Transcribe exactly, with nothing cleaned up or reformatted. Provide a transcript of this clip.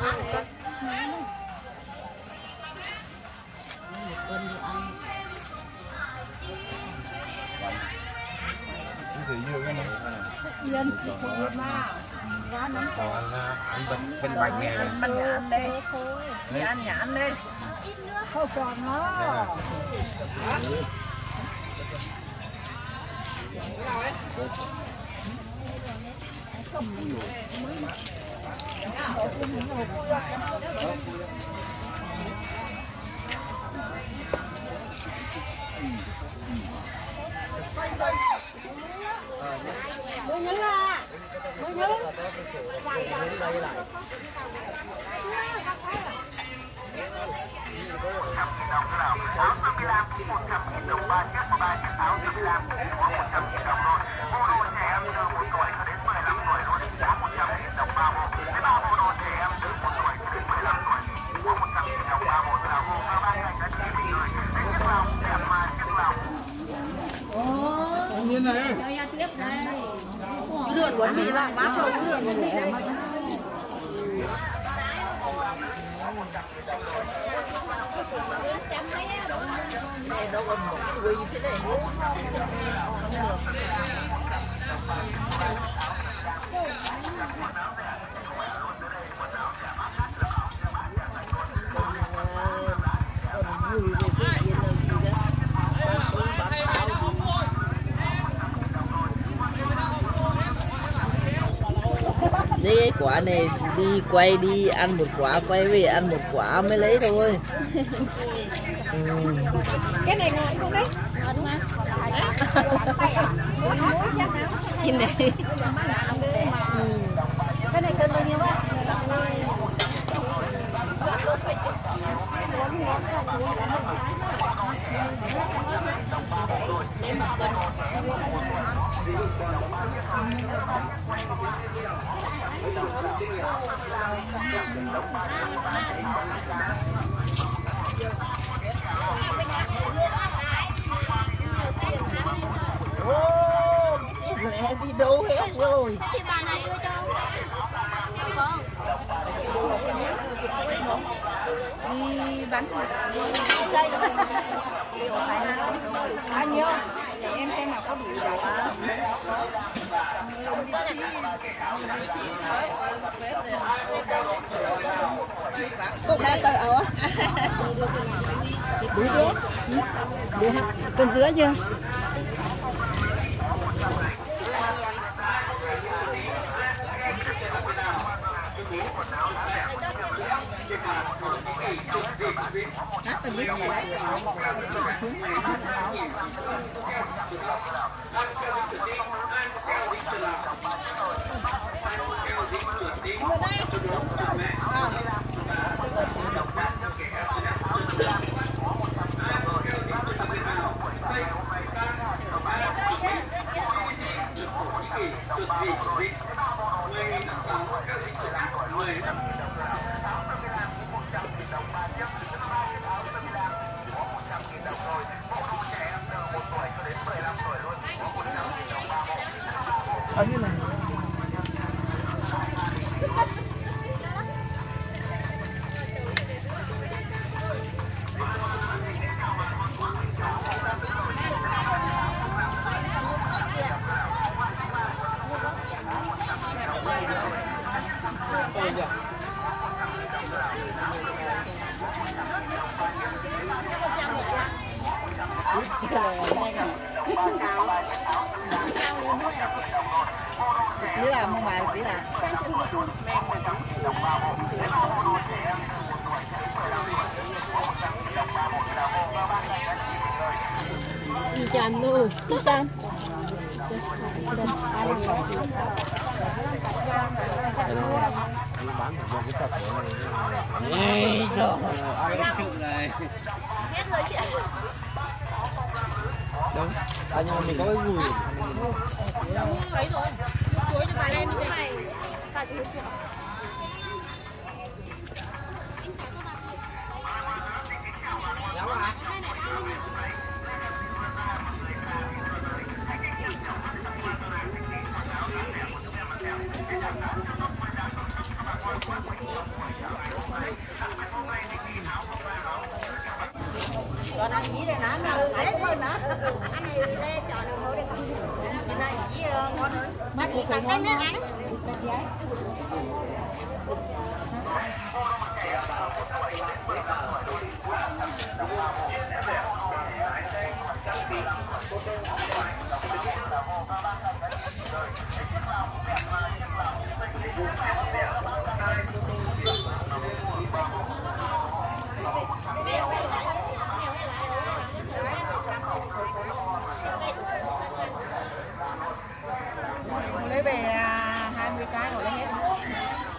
Thì dưa cái này yên một mà quá nóng còn anh bên bên bạch nghe ăn bánh nhãn đi, đi ăn nhãn đi, không còn nó mới nhớ là mới nhớ áo năm mươi lăm một trăm nghìn đồng ba chiếc và ba chiếc áo năm mươi lăm có một trăm nghìn đồng rồi. Bộ đồ trẻ em từ một tuổi cho đến mười lăm tuổi luôn giá một trăm nghìn đồng ba bộ. Cái ba bộ đồ trẻ em từ một tuổi cho đến mười lăm tuổi có một trăm nghìn đồng ba bộ là bộ ba ba ngày đã chỉ mình rồi. Đấy chiếc lòng đẹp mà chiếc lòng. Ồ, như này. cho ra tiếp đây. đường quấn bị lại mát rồi, đường quấn bị đây. Này đâu còn một cái quỳ thế này nữa. Đi quả này đi quay đi ăn một quả, quay về ăn một quả mới lấy thôi. Ừ. Cái này ngon không đấy? Ngon mà. Nhìn này. Cái này cân bao nhiêu á? Lấy một cân. Ô, mẹ đi đâu hết rồi. Thì bà này đưa cho. Không. Đi bắn Đây rồi. bao nhiêu? Để em xem nào có đủ giải không? Cục này tôi ở. Đủ chưa? Đủ hết. Cần giữa chưa? Nát phải biết gì đấy. Ở như này. Chỉ là mua bài chỉ là Đi chăn luôn. Đi chăn. Ê, trời ai có sự này. Hết rồi chị ạ. Đâu? À nhưng mà mình có cái gùi. Lấy rồi. Cuối thì bà lên đi này. Bà chỉ triệu. Hãy subscribe cho kênh Ghiền Mì Gõ để không bỏ lỡ những video hấp dẫn. Tặng cái nước ăn. Lấy về hai mươi cái rồi lấy hết.